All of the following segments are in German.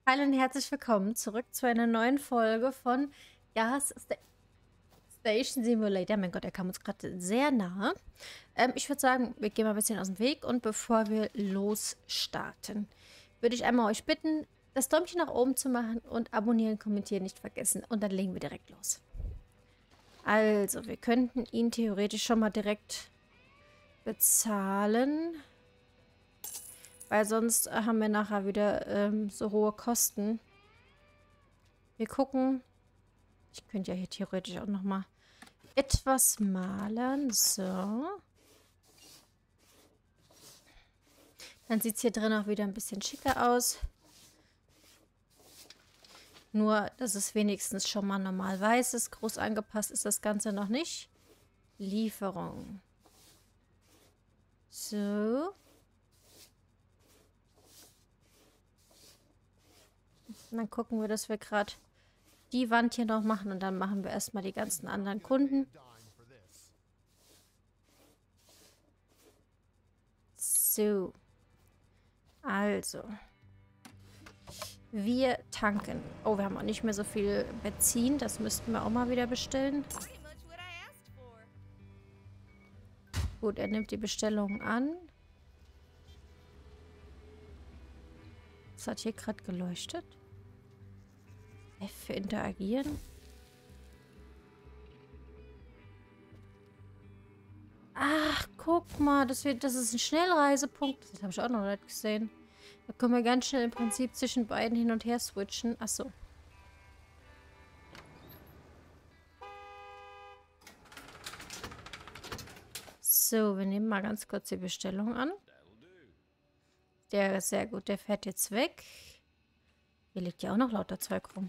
Hallo und herzlich willkommen zurück zu einer neuen Folge von Station Simulator. Mein Gott, er kam uns gerade sehr nah. Ich würde sagen, wir gehen mal ein bisschen aus dem Weg und bevor wir losstarten, würde ich einmal euch bitten, das Däumchen nach oben zu machen und abonnieren, kommentieren nicht vergessen. Und dann legen wir direkt los. Also, wir könnten ihn theoretisch schon mal direkt bezahlen, weil sonst haben wir nachher wieder so hohe Kosten. Wir gucken. Ich könnte ja hier theoretisch auch noch mal etwas malen. So. Dann sieht es hier drin auch wieder ein bisschen schicker aus. Nur, dass es wenigstens schon mal normal weiß ist. Groß angepasst ist das Ganze noch nicht. Lieferung. So. Und dann gucken wir, dass wir gerade die Wand hier noch machen. Und dann machen wir erstmal die ganzen anderen Kunden. So. Also. Wir tanken. Oh, wir haben auch nicht mehr so viel Benzin. Das müssten wir auch mal wieder bestellen. Gut, er nimmt die Bestellung an. Was hat hier gerade geleuchtet? F für interagieren. Ach, guck mal. Das ist ein Schnellreisepunkt. Das habe ich auch noch nicht gesehen. Da können wir ganz schnell im Prinzip zwischen beiden hin und her switchen. Achso. So, wir nehmen mal ganz kurz die Bestellung an. Der ist sehr gut. Der fährt jetzt weg. Hier liegt ja auch noch lauter Zeug rum.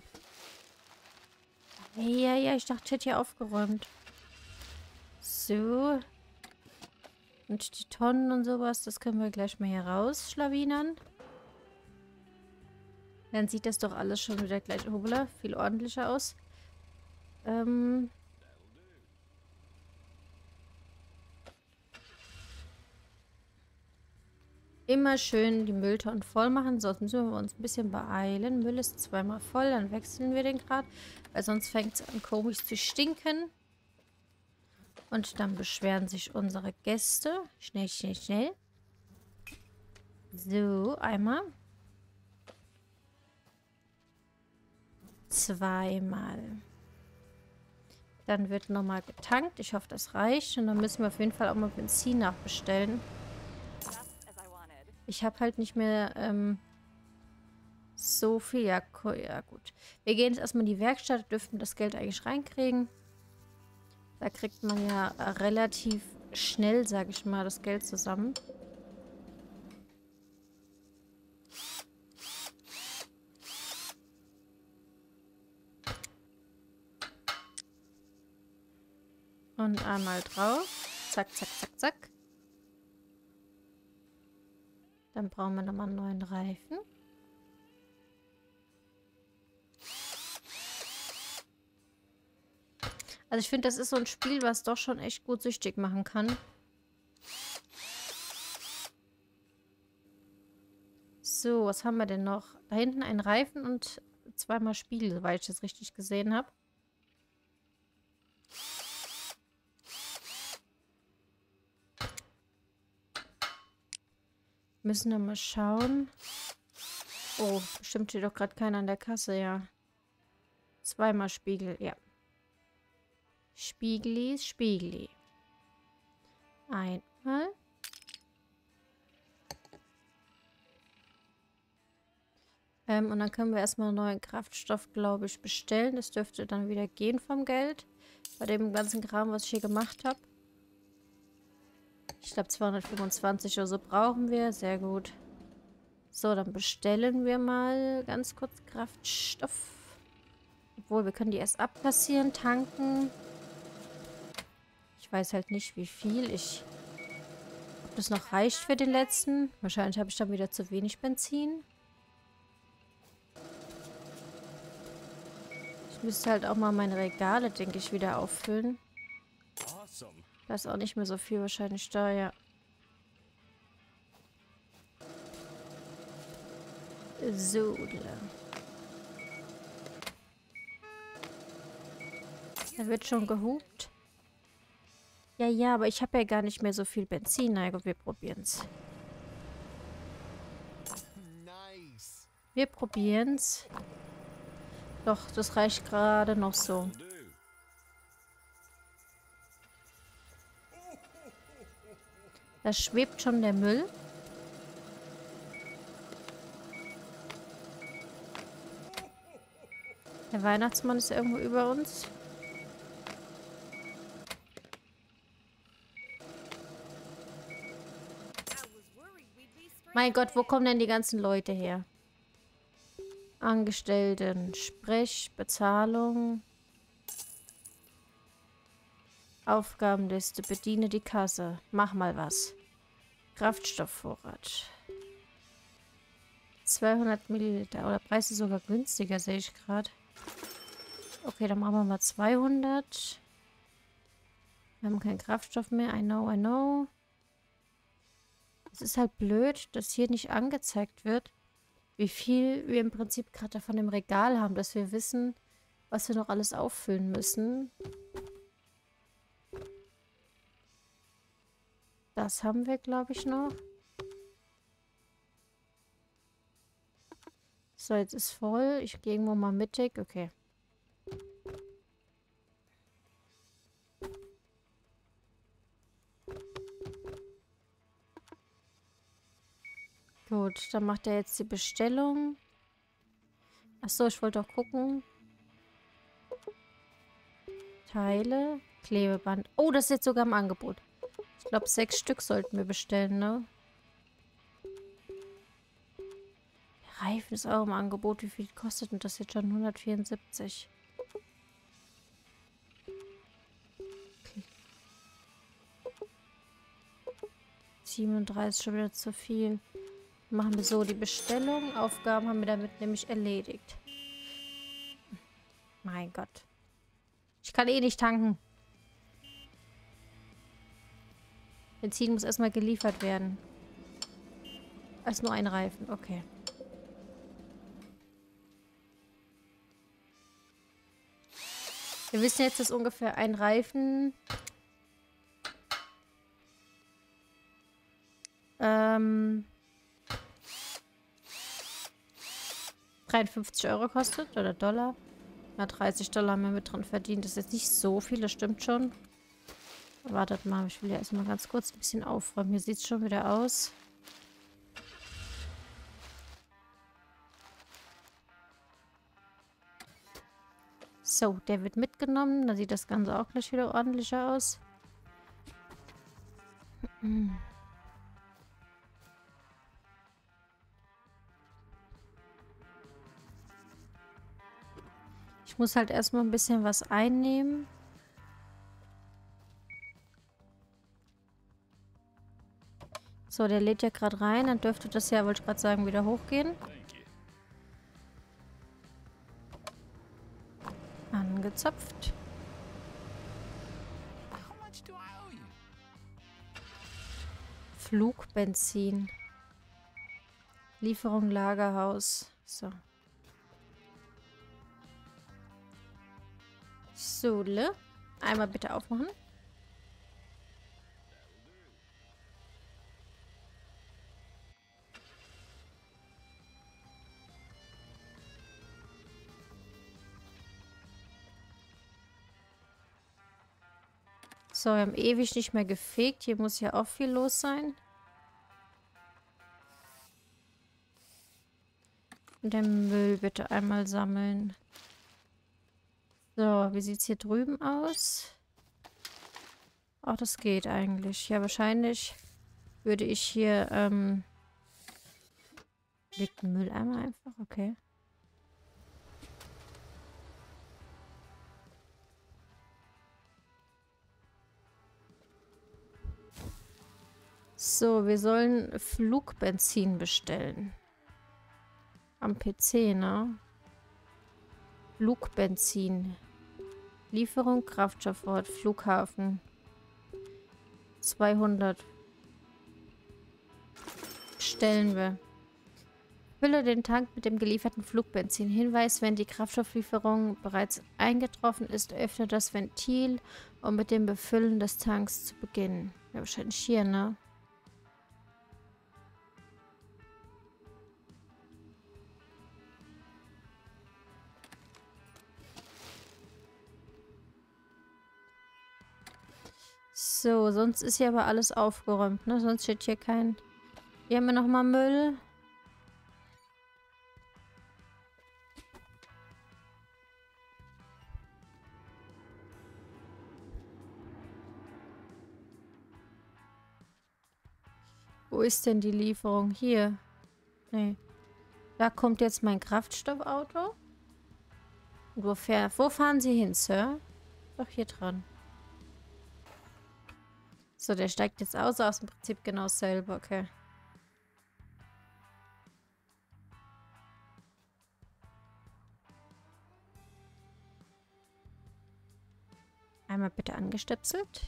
Ja, ja, ich dachte, ich hätte hier aufgeräumt. So. Und die Tonnen und sowas, das können wir gleich mal hier rausschlawinern. Dann sieht das doch alles schon wieder gleich, hoppla, viel ordentlicher aus. Immer schön die Mülltonnen voll machen, sonst müssen wir uns ein bisschen beeilen. Müll ist zweimal voll, dann wechseln wir den gerade, weil sonst fängt es an komisch zu stinken. Und dann beschweren sich unsere Gäste. Schnell, schnell, schnell. So, einmal. Zweimal. Dann wird nochmal getankt. Ich hoffe, das reicht. Und dann müssen wir auf jeden Fall auch mal Benzin nachbestellen. Ich habe halt nicht mehr so viel. Ja, ja, gut. Wir gehen jetzt erstmal in die Werkstatt. Dürften das Geld eigentlich reinkriegen. Da kriegt man ja relativ schnell, sage ich mal, das Geld zusammen. Und einmal drauf. Zack, zack, zack, zack. Dann brauchen wir nochmal einen neuen Reifen. Also ich finde, das ist so ein Spiel, was doch schon echt gut süchtig machen kann. So, was haben wir denn noch? Da hinten ein Reifen und zweimal Spiegel, soweit ich das richtig gesehen habe. Müssen wir mal schauen. Oh, bestimmt steht doch gerade keiner an der Kasse, ja. Zweimal Spiegel, ja. Spiegeli, Spiegeli. Einmal. Und dann können wir erstmal einen neuen Kraftstoff, glaube ich, bestellen. Das dürfte dann wieder gehen vom Geld. Bei dem ganzen Kram, was ich hier gemacht habe. Ich glaube 225 oder so brauchen wir. Sehr gut. So, dann bestellen wir mal ganz kurz Kraftstoff. Obwohl, wir können die erst abpassieren, tanken. Ich weiß halt nicht, wie viel ob das noch reicht für den letzten. Wahrscheinlich habe ich dann wieder zu wenig Benzin. Ich müsste halt auch mal meine Regale, denke ich, wieder auffüllen. Da ist auch nicht mehr so viel wahrscheinlich da, ja. So. Da wird schon gehupt. Ja, ja, aber ich habe ja gar nicht mehr so viel Benzin. Na gut, wir probieren's. Wir probieren's. Doch, das reicht gerade noch so. Da schwebt schon der Müll. Der Weihnachtsmann ist irgendwo über uns. Mein Gott, wo kommen denn die ganzen Leute her? Angestellten, Sprech, Bezahlung. Aufgabenliste, bediene die Kasse. Mach mal was. Kraftstoffvorrat. 200 Milliliter. Oder Preis ist sogar günstiger, sehe ich gerade. Okay, dann machen wir mal 200. Wir haben keinen Kraftstoff mehr. I know, I know. Es ist halt blöd, dass hier nicht angezeigt wird, wie viel wir im Prinzip gerade davon im Regal haben, dass wir wissen, was wir noch alles auffüllen müssen. Das haben wir, glaube ich, noch. So, jetzt ist voll. Ich gehe irgendwo mal mittig. Okay. Gut, dann macht er jetzt die Bestellung. Achso, ich wollte auch gucken. Teile, Klebeband. Oh, das ist jetzt sogar im Angebot. Ich glaube, 6 Stück sollten wir bestellen, ne? Der Reifen ist auch im Angebot. Wie viel kostet denn das jetzt schon? 174. Okay. 37 schon wieder zu viel. Machen wir so die Bestellung. Aufgaben haben wir damit nämlich erledigt. Mein Gott. Ich kann eh nicht tanken. Benzin muss erstmal geliefert werden. Ist nur ein Reifen. Okay. Wir wissen jetzt, dass ungefähr ein Reifen 53 Euro kostet. Oder Dollar. Na, 30 Dollar haben wir mit dran verdient. Das ist jetzt nicht so viel, das stimmt schon. Wartet mal, ich will ja erstmal ganz kurz ein bisschen aufräumen. Hier sieht es schon wieder aus. So, der wird mitgenommen. Dann sieht das Ganze auch gleich wieder ordentlicher aus. Ich muss halt erstmal ein bisschen was einnehmen. So, der lädt ja gerade rein. Dann dürfte das ja, wollte ich gerade sagen, wieder hochgehen. Angezapft. Flugbenzin. Lieferung Lagerhaus. So. So, einmal bitte aufmachen. So, wir haben ewig nicht mehr gefegt. Hier muss ja auch viel los sein. Und den Müll bitte einmal sammeln. So, wie sieht es hier drüben aus? Ach, das geht eigentlich. Ja, wahrscheinlich würde ich hier, liegt ein Mülleimer einfach? Okay. So, wir sollen Flugbenzin bestellen. Am PC, ne? Flugbenzin. Lieferung, Kraftstoffort, Flughafen. 200. Bestellen wir. Fülle den Tank mit dem gelieferten Flugbenzin. Hinweis, wenn die Kraftstofflieferung bereits eingetroffen ist, öffne das Ventil, um mit dem Befüllen des Tanks zu beginnen. Ja, wahrscheinlich hier, ne? So, sonst ist hier aber alles aufgeräumt, ne? Sonst steht hier kein... Hier haben wir nochmal Müll. Wo ist denn die Lieferung? Hier. Nee. Da kommt jetzt mein Kraftstoffauto. Und wo fahren Sie hin, Sir? Doch hier dran. So, der steigt jetzt aus dem Prinzip genau dasselbe. Okay. Einmal bitte angestöpselt.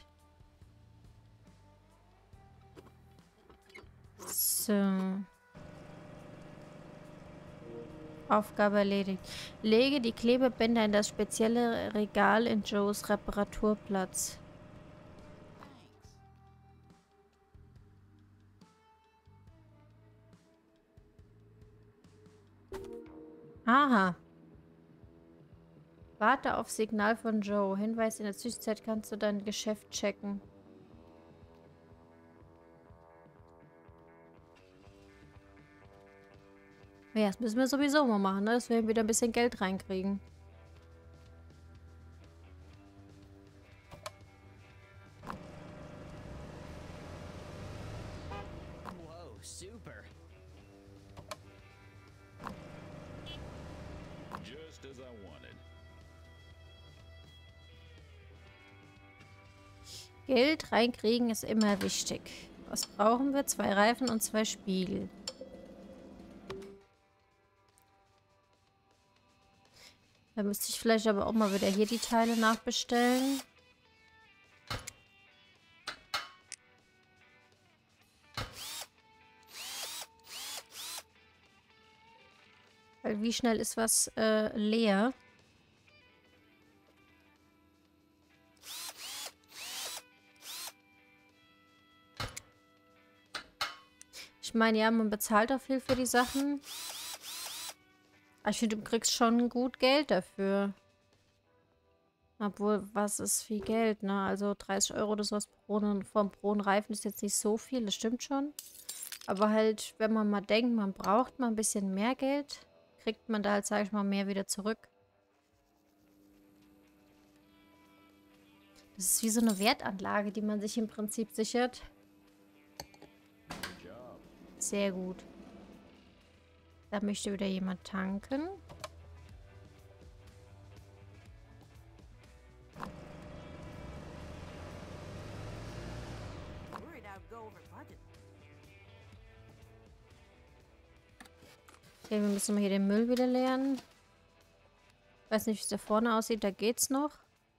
So. Aufgabe erledigt. Lege die Klebebänder in das spezielle Regal in Joes Reparaturplatz. Aha. Warte auf Signal von Joe. Hinweis, in der Zwischenzeit kannst du dein Geschäft checken. Ja, das müssen wir sowieso mal machen, ne? Dass wir wieder ein bisschen Geld reinkriegen. Whoa, super. Just as I wanted. Geld reinkriegen ist immer wichtig. Was brauchen wir? 2 Reifen und 2 Spiegel. Da müsste ich vielleicht aber auch mal wieder hier die Teile nachbestellen. Weil wie schnell ist was leer? Ich meine, ja, man bezahlt auch viel für die Sachen. Aber ich finde, du kriegst schon gut Geld dafür. Obwohl, was ist viel Geld, ne? Also 30 Euro oder sowas pro Reifen ist jetzt nicht so viel, das stimmt schon. Aber halt, wenn man mal denkt, man braucht mal ein bisschen mehr Geld, kriegt man da halt, sage ich mal, mehr wieder zurück. Das ist wie so eine Wertanlage, die man sich im Prinzip sichert. Sehr gut. Da möchte wieder jemand tanken. Okay, wir müssen mal hier den Müll wieder leeren. Weiß nicht, wie es da vorne aussieht. Da geht's noch.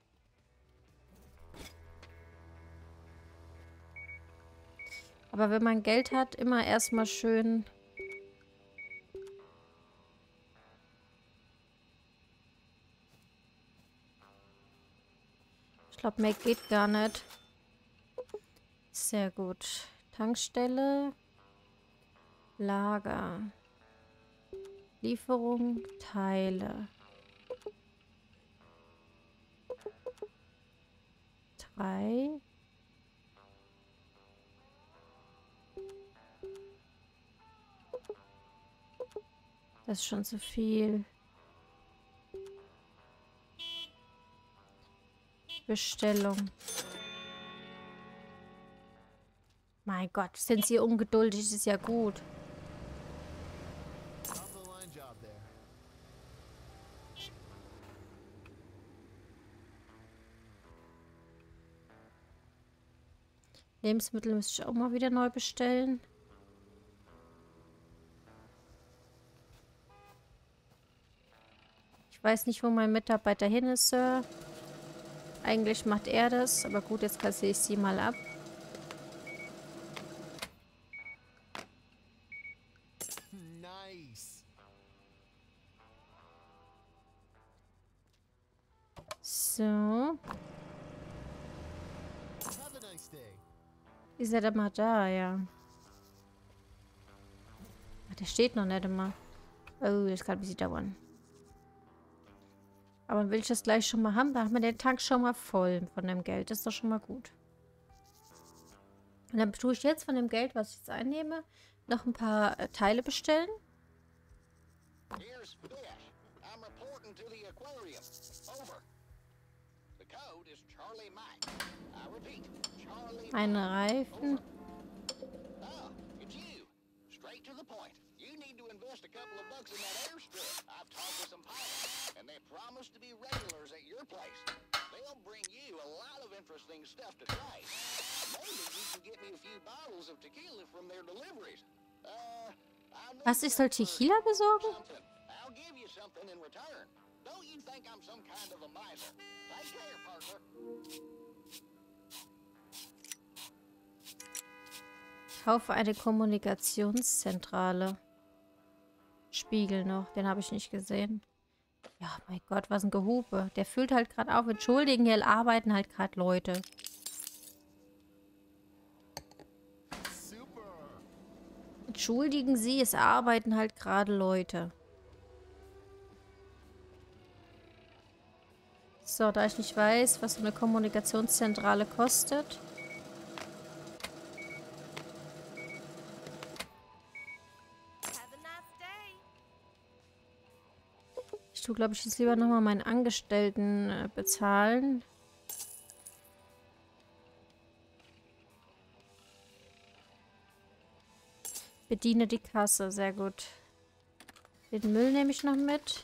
Aber wenn man Geld hat, immer erstmal schön... Ich glaube, mehr geht gar nicht. Sehr gut. Tankstelle. Lager. Lieferung. Teile. 3. Das ist schon zu viel. Bestellung. Mein Gott, sind sie ungeduldig, ist ja gut. Lebensmittel müsste ich auch mal wieder neu bestellen. Ich weiß nicht, wo mein Mitarbeiter hin ist, Sir. Eigentlich macht er das, aber gut, jetzt kassiere ich sie mal ab. nice. So. Have a nice day. Ist er denn mal da, ja. Ach, der steht noch nicht immer. Oh, das kann ein bisschen dauern. Aber dann will ich das gleich schon mal haben. Da haben wir den Tank schon mal voll von dem Geld. Das ist doch schon mal gut. Und dann tue ich jetzt von dem Geld, was ich jetzt einnehme, noch ein paar Teile bestellen. Here's Fish. I'm reporting to the aquarium. Over. The code is Charlie Mike. I repeat, Charlie Eine Reifen. Ah, it's you. Straight to the point. You need to invest a couple of bucks in that airstrip. I've talked with some pilots, and they promise to be regulars at your place. They'll bring you a lot of interesting stuff to try. Maybe you can get me a few bottles of tequila from their deliveries. I know Was, ich soll Tequila besorgen? something. I'll give you something in return. Don't you think I'm some kind of a miser? Take care, partner. Kaufe eine Kommunikationszentrale. Spiegel noch. Den habe ich nicht gesehen. Ja, mein Gott, was ein Gehupe. Der füllt halt gerade auf. Entschuldigen, hier arbeiten halt gerade Leute. Super. Entschuldigen Sie, es arbeiten halt gerade Leute. So, da ich nicht weiß, was so eine Kommunikationszentrale kostet. Ich tue, glaube ich, jetzt lieber nochmal meinen Angestellten bezahlen. Bediene die Kasse, sehr gut. Den Müll nehme ich noch mit.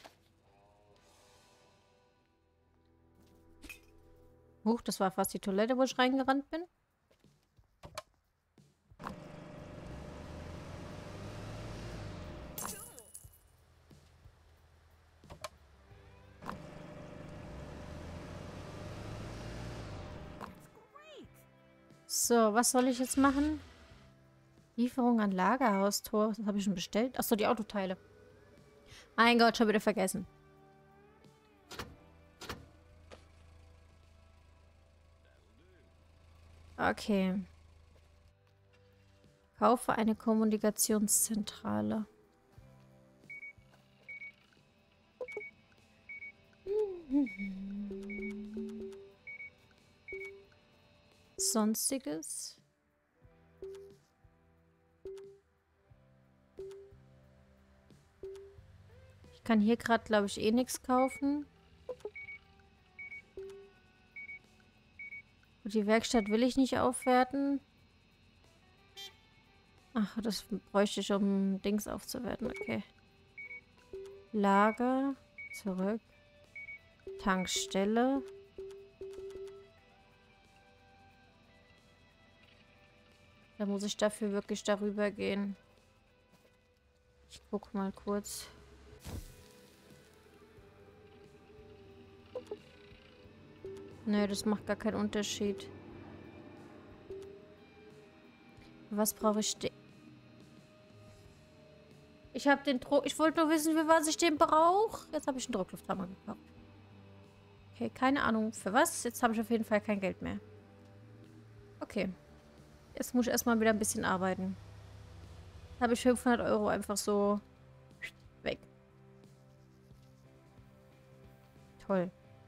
Huch, das war fast die Toilette, wo ich reingerannt bin. So, was soll ich jetzt machen? Lieferung an Lagerhaustor. Das habe ich schon bestellt. Achso, die Autoteile. Mein Gott, schon wieder vergessen. Okay. Kaufe eine Kommunikationszentrale. Sonstiges. Ich kann hier gerade, glaube ich, eh nichts kaufen. Und die Werkstatt will ich nicht aufwerten. Ach, das bräuchte ich, um Dings aufzuwerten. Okay. Lager. Zurück. Tankstelle. Da muss ich dafür wirklich darüber gehen. Ich guck mal kurz. Nö, das macht gar keinen Unterschied. Was brauche ich? Ich habe den Druck. Ich wollte nur wissen, für was ich den brauche. Jetzt habe ich einen Drucklufthammer gekauft. Okay, keine Ahnung für was. Jetzt habe ich auf jeden Fall kein Geld mehr. Okay. Jetzt muss ich erstmal wieder ein bisschen arbeiten. Jetzt habe ich 500 Euro einfach so weg. Toll.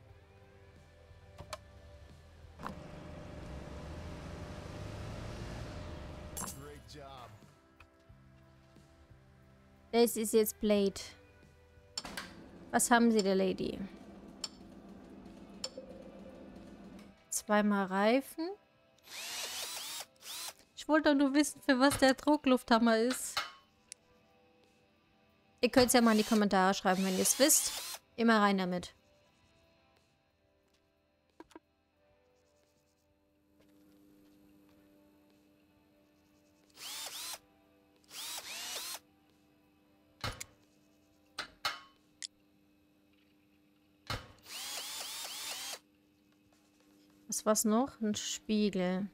Great job. Das ist jetzt Blade. Was haben Sie, der Lady? Zweimal Reifen. Ich wollte doch nur wissen, für was der Drucklufthammer ist. Ihr könnt es ja mal in die Kommentare schreiben, wenn ihr es wisst. Immer rein damit. Was war's noch? Ein Spiegel.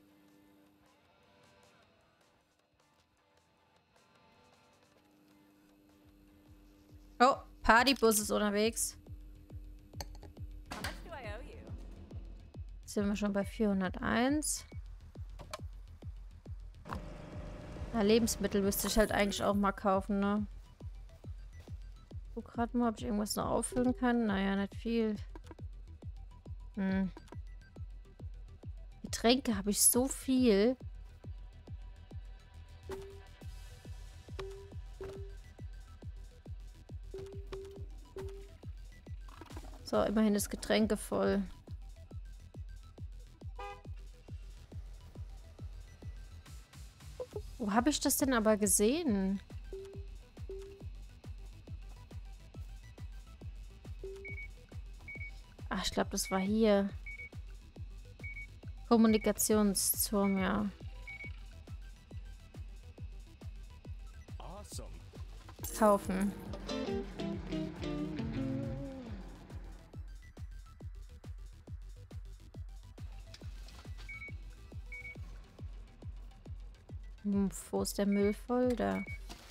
Oh, Partybus ist unterwegs. How much do I owe you? Jetzt sind wir schon bei 401. Ja, Lebensmittel müsste ich halt eigentlich auch mal kaufen, ne? Ich guck gerade mal, ob ich irgendwas noch auffüllen kann. Naja, nicht viel. Getränke habe ich so viel. So, immerhin ist Getränke voll. Wo habe ich das denn aber gesehen? Ach, ich glaube, das war hier. Kommunikationsturm, ja. Awesome. Kaufen. Wo ist der Müll voll? Da.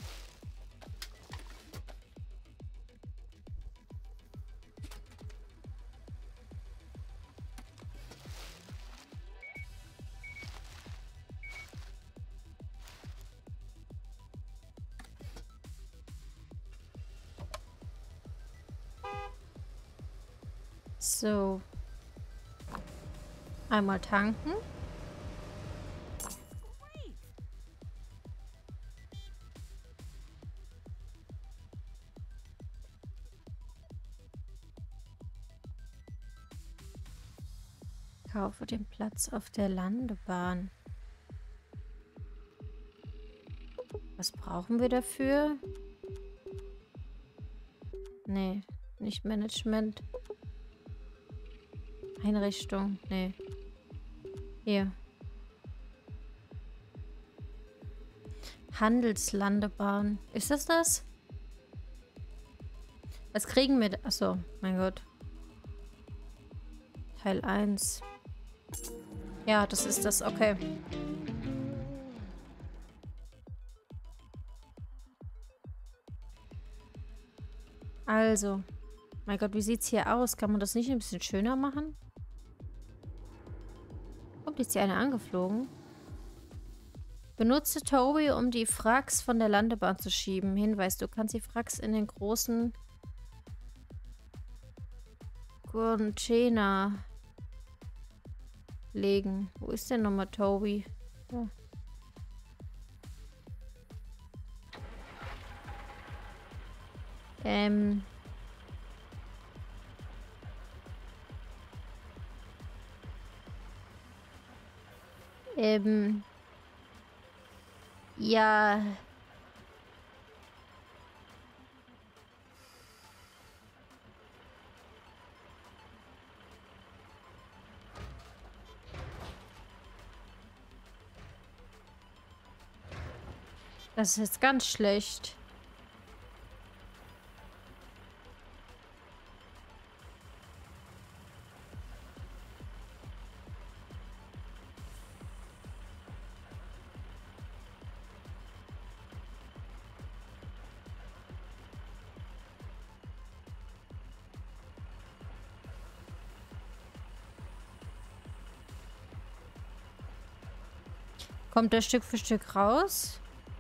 So. Einmal tanken. Kaufe den Platz auf der Landebahn. Was brauchen wir dafür? Nee, nicht Management. Einrichtung, nee. Hier. Handelslandebahn. Ist das das? Was kriegen wir? Achso, mein Gott. Teil 1. Ja, das ist das. Okay. Also. Mein Gott, wie sieht's hier aus? Kann man das nicht ein bisschen schöner machen? Kommt jetzt hier eine angeflogen? Benutze Toby, um die Wracks von der Landebahn zu schieben. Hinweis, du kannst die Wracks in den großen Container legen. Wo ist denn nochmal Toby? Ja. Ja. Das ist jetzt ganz schlecht. Kommt der Stück für Stück raus?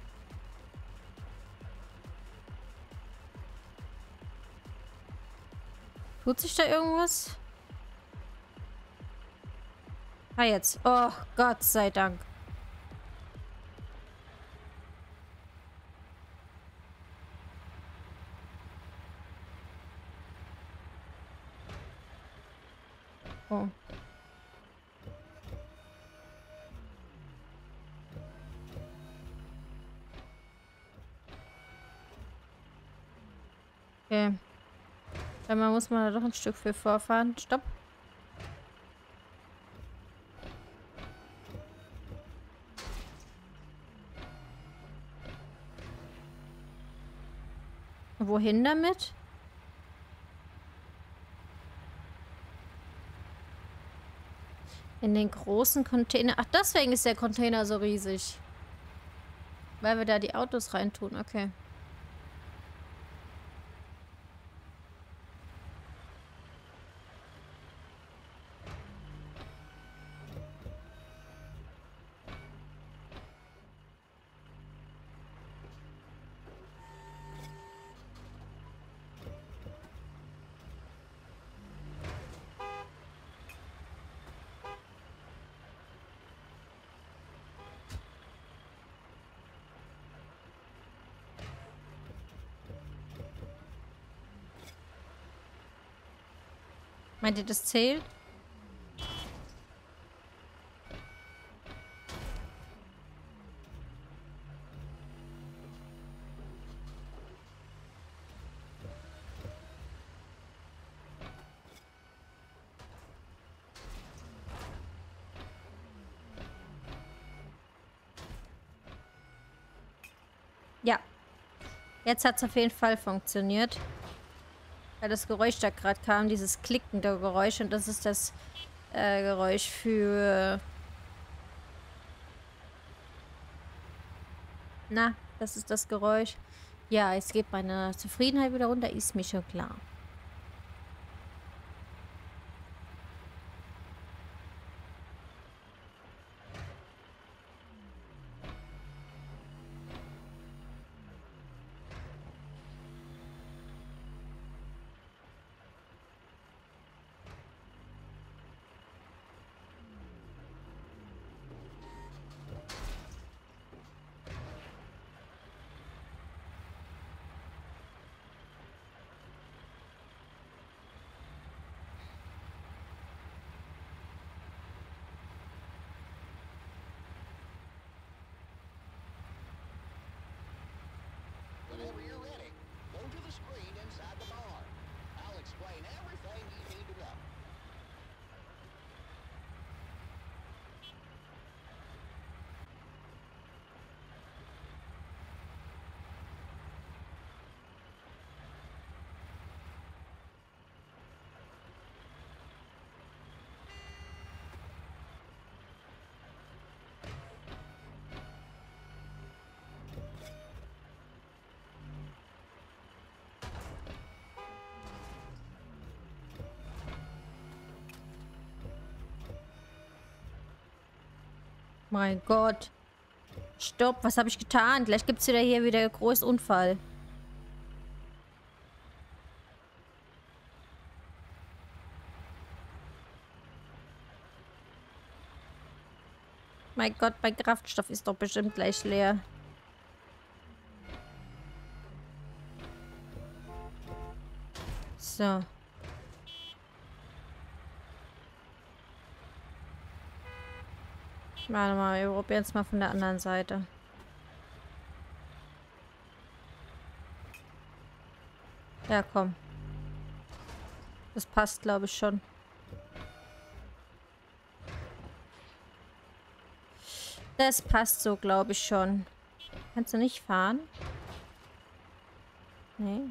Tut sich da irgendwas? Ah, jetzt. Oh, Gott sei Dank. Oh. Okay. Einmal muss man da doch ein Stück für vorfahren. Stopp. Wohin damit? In den großen Container. Ach, deswegen ist der Container so riesig. Weil wir da die Autos reintun. Okay. Meint ihr, das zählt? Ja. Jetzt hat es auf jeden Fall funktioniert. Weil das Geräusch da gerade kam, dieses klickende Geräusch. Und das ist das Geräusch für... Na, das ist das Geräusch. Ja, es geht meine Zufriedenheit wieder runter, ist mir schon klar. Whenever you're ready, go to the screen inside the barn. I'll explain everything you need to know. Mein Gott. Stopp, was habe ich getan? Gleich gibt es wieder großen Unfall. Mein Gott, mein Kraftstoff ist doch bestimmt gleich leer. So. Warte mal, wir probieren es mal von der anderen Seite. Ja, komm. Das passt, glaube ich, schon. Das passt so, glaube ich, schon. Kannst du nicht fahren? Nee.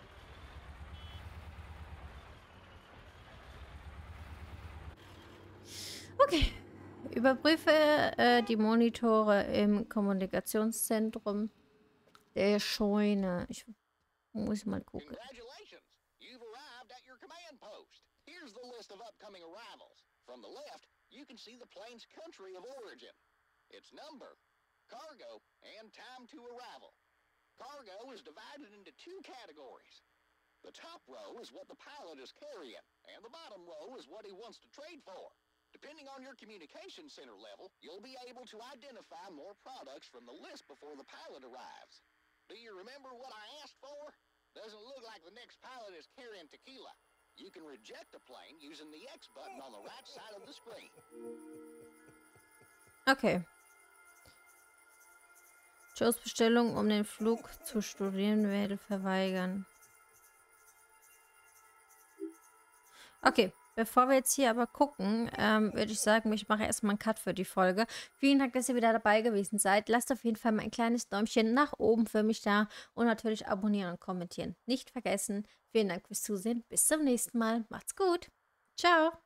Okay. Überprüfe die Monitore im Kommunikationszentrum der Scheune. Ich muss mal gucken. Congratulations! You've arrived at your command post. Here's the list of upcoming arrivals. From the left, you can see the plane's country of origin, its number, cargo, and time to arrival. Cargo is divided into two categories. The top row is what the pilot is carrying, and the bottom row is what he wants to trade for. Depending on your communication center level, you'll be able to identify more products from the list before the pilot arrives. Do you remember what I asked for? Doesn't look like the next pilot is carrying tequila. You can reject the plane using the X button on the right side of the screen. Okay. Joes Bestellung, um den Flug zu studieren, werde verweigern. Okay. Bevor wir jetzt hier aber gucken, würde ich sagen, ich mache erstmal einen Cut für die Folge. Vielen Dank, dass ihr wieder dabei gewesen seid. Lasst auf jeden Fall mal ein kleines Däumchen nach oben für mich da und natürlich abonnieren und kommentieren. Nicht vergessen. Vielen Dank fürs Zusehen. Bis zum nächsten Mal. Macht's gut. Ciao.